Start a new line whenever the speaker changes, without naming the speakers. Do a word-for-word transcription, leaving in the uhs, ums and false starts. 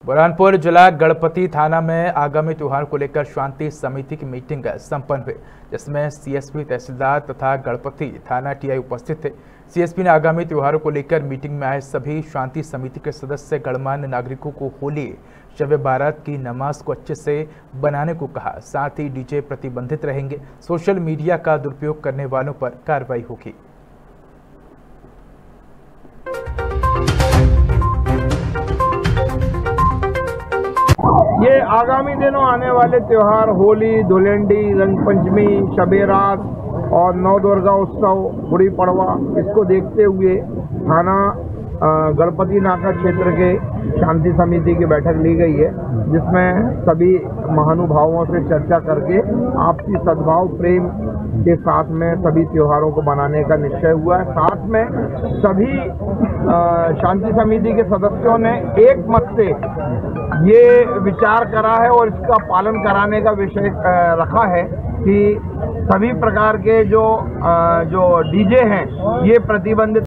बुरहानपुर जिला गणपति थाना में आगामी त्योहार को लेकर शांति समिति की मीटिंग संपन्न हुई, जिसमें सीएसपी, तहसीलदार तथा गणपति थाना टीआई उपस्थित थे। सीएसपी ने आगामी त्योहारों को लेकर मीटिंग में आए सभी शांति समिति के सदस्य गणमान्य नागरिकों को होली, शब बारात की नमाज को अच्छे से बनाने को कहा। साथ ही डीजे प्रतिबंधित रहेंगे। सोशल मीडिया का दुरुपयोग करने वालों पर कार्रवाई होगी।
ये आगामी दिनों आने वाले त्योहार होली, धुलेंडी, रंग पंचमी, शबे रात और नव दुर्गा उत्सव, गुड़ी पड़वा, इसको देखते हुए थाना गणपति नाका क्षेत्र के शांति समिति की बैठक ली गई है, जिसमें सभी महानुभावों से चर्चा करके आपसी सद्भाव प्रेम के साथ में सभी त्योहारों को मनाने का निश्चय हुआ है। साथ में सभी शांति समिति के सदस्यों ने एक मत से ये विचार करा है और इसका पालन कराने का विषय रखा है कि सभी प्रकार के जो जो डीजे हैं ये प्रतिबंधित